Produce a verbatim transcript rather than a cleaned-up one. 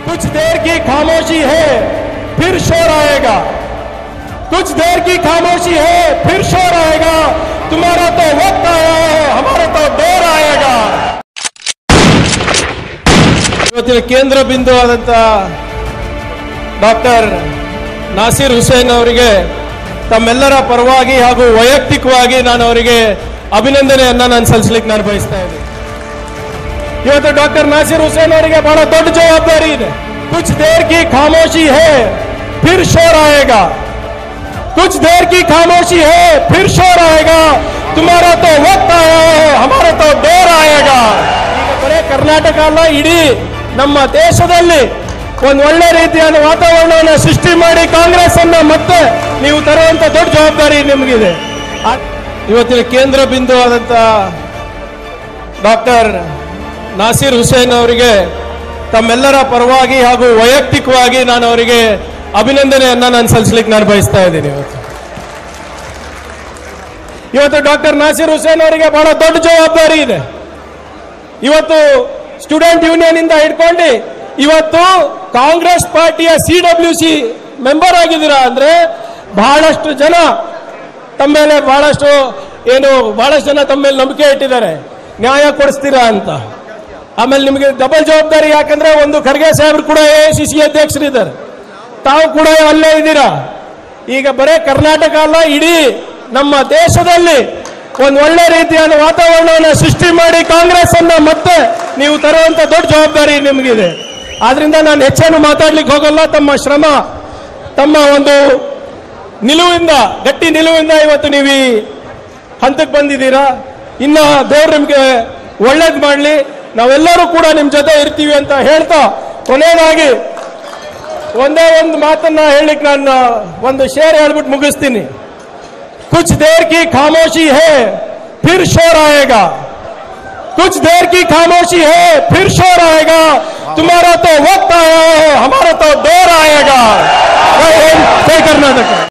कुछ देर की खामोशी है फिर शोर आएगा, कुछ देर की खामोशी है फिर शोर आएगा। तुम्हारा तो वक्त आया है, हमारा तो दौर आएगा। ಇವತ್ತಿನ ಕೇಂದ್ರ ಬಿಂದು ಆದಂತ ಡಾಕ್ಟರ್ ನಾಸಿರ್ ಹುಸೇನ್ ಅವರಿಗೆ ತಮ್ಮೆಲ್ಲರ ಪರವಾಗಿ ಹಾಗೂ ವೈಯಕ್ತಿಕವಾಗಿ ನಾನು ಅವರಿಗೆ ಅಭಿನಂದನೆಯನ್ನ ನಾನು ಸಲ್ಲಿಸಲಿಕ್ಕೆ ನಾನು ಬಯಸ್ತಾ ಇದ್ದೀನಿ। ಇವತ್ತು ಡಾಕ್ಟರ್ ನಾಸಿರ್ ಹುಸೇನ್ ಅವರಿಗೆ ಬಹಳ ದೊಡ್ಡ ಜವಾಬ್ದಾರಿ ಇದೆ। कुछ देर की खामोशी है फिर शोर आएगा, कुछ देर की खामोशी है फिर शोर आएगा। तुम्हारा तो वक्त आया है, हमारा तो दौर आएगा। ಈಗ ಬರೇ ಕರ್ನಾಟಕ ಅಲ್ಲ, ಇಡೀ ನಮ್ಮ ದೇಶದಲ್ಲಿ ಒಂದು ಒಳ್ಳೆ ರೀತಿಯಾದ ವಾತಾವರಣವನ್ನು ಸೃಷ್ಟಿ ಮಾಡಿ ಕಾಂಗ್ರೆಸ್ ಅನ್ನ ಮತ್ತೆ ನೀವು ತರುವಂತ ದೊಡ್ಡ ಜವಾಬ್ದಾರಿ ನಿಮಗಿದೆ। ಇವತ್ತಿನ ಕೇಂದ್ರ ಬಿಂದು ಆದಂತ ಡಾಕ್ಟರ್ ನಾಸಿರ್ ಹುಸೇನ್ ಅವರಿಗೆ ತಮ್ಮೆಲ್ಲರ ಪರವಾಗಿ ಹಾಗೂ ವೈಯಕ್ತಿಕವಾಗಿ ನಾನು ಅವರಿಗೆ ಅಭಿನಂದನೆಯನ್ನ ನಾನು ಸಲ್ಲಿಸಲಿಕ್ಕೆ ನಾನು ಬಯಸ್ತಾ ಇದ್ದೀನಿ। ಇವತ್ತು ಇವತ್ತು ಡಾಕ್ಟರ್ ನಾಸಿರ್ ಹುಸೇನ್ ಅವರಿಗೆ ಬಹಳ ದೊಡ್ಡ ಜವಾಬ್ದಾರಿ ಇದೆ। ಇವತ್ತು ಸ್ಟೂಡೆಂಟ್ ಯೂನಿಯನ್ ಇಂದ ಹಿಡ್ಕೊಂಡು ಇವತ್ತು ಕಾಂಗ್ರೆಸ್ ಪಾರ್ಟಿಯ ಸಿ ಡಬ್ಲ್ಯೂ ಸಿ ಮೆಂಬರ್ ಆಗಿದ್ದೀರಾ ಅಂದ್ರೆ ಬಹಳಷ್ಟು ಜನ ತಮ್ಮ ಮೇಲೆ ಬಹಳಷ್ಟು ಏನು ಬಹಳಷ್ಟು ಜನ ತಮ್ಮ ಮೇಲೆ ನಂಬಿಕೆ ಇಟ್ಟಿದ್ದಾರೆ, ನ್ಯಾಯ ಕೊಡಿಸ್ತೀರಾ ಅಂತ। ಆಮೇಲೆ ನಿಮಗೆ ಡಬಲ್ ಜವಾಬ್ದಾರಿ, ಯಾಕಂದ್ರೆ ಒಂದು ಖರ್ಗೆ ಸಾಹೇಬ್ರು ಕೂಡ ಎ ಐ ಸಿ ಸಿ ಅಧ್ಯಕ್ಷರಿದ್ದಾರೆ, ತಾವು ಕೂಡ ಅಲ್ಲೇ ಇದ್ದೀರಾ। ಈಗ ಬರೇ ಕರ್ನಾಟಕ ಅಲ್ಲ, ಇಡೀ ನಮ್ಮ ದೇಶದಲ್ಲಿ ಒಂದು ಒಳ್ಳೆ ರೀತಿಯಾದ ವಾತಾವರಣವನ್ನು ಸೃಷ್ಟಿ ಮಾಡಿ ಕಾಂಗ್ರೆಸ್ ಅನ್ನ ಮತ್ತೆ ನೀವು ತರುವಂತ ದೊಡ್ಡ ಜವಾಬ್ದಾರಿ ನಿಮಗಿದೆ। ಆದ್ರಿಂದ ನಾನು ಹೆಚ್ಚೇನು ಮಾತಾಡ್ಲಿಕ್ಕೆ ಹೋಗಲ್ಲ। ತಮ್ಮ ಶ್ರಮ, ತಮ್ಮ ಒಂದು ನಿಲುವಿಂದ, ಗಟ್ಟಿ ನಿಲುವಿಂದ ಇವತ್ತು ನೀವು ಈ ಹಂತಕ್ಕೆ ಬಂದಿದ್ದೀರಾ। ಇನ್ನ ದೇವ್ರು ನಿಮ್ಗೆ ಒಳ್ಳೇದು ಮಾಡಲಿ, ನಾವೆಲ್ಲರೂ ಕೂಡ ನಿಮ್ ಜೊತೆ ಇರ್ತೀವಿ ಅಂತ ಹೇಳ್ತಾ ಕೊನೆಯದಾಗಿ ಒಂದೇ ಒಂದು ಮಾತನ್ನ ಹೇಳಿಕ್ ನಾನು ಒಂದು ಶೇರ್ ಹೇಳ್ಬಿಟ್ಟು ಮುಗಿಸ್ತೀನಿ। कुछ देर की खामोशी है फिर शोर आएगा, कुछ देर की खामोशी है फिर शोर आएगा। तुम्हारा तो वक्त आया है, हमारा तो दौर आएगा। जय हिंद, जय कर्नाटक।